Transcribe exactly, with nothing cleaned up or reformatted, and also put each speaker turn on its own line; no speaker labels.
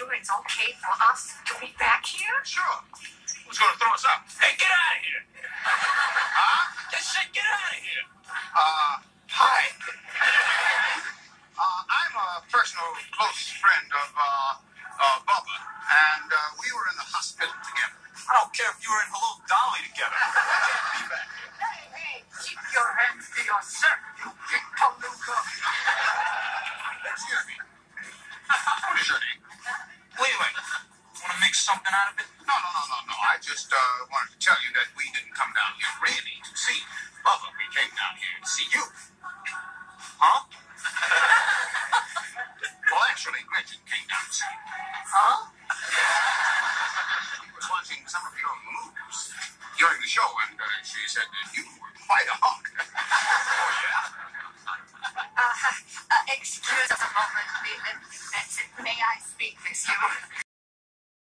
sure it's okay for us to be back here?
Sure. Who's going to throw us up?
Hey, get out of here.
Huh?
Just say get out of here.
Uh, hi. Uh, I'm a personal close friend of, uh, uh, Bubba, and, uh, we were in the hospital together.
I don't care if you were in Hello Dolly together. You can't be back here.
Hey, hey, keep your hands to yourself, you big palooka.
Excuse me. What is your name?
Leland, want to make something out of it?
No, no, no, no, no. I just, uh, wanted to tell you that we didn't come down here really to see Bubba. We came down here to see you.
Huh?
Well, actually, Gretchen came down to see you.
Huh?
She was watching some of your moves during the show, and uh, she said that you were quite a hawk.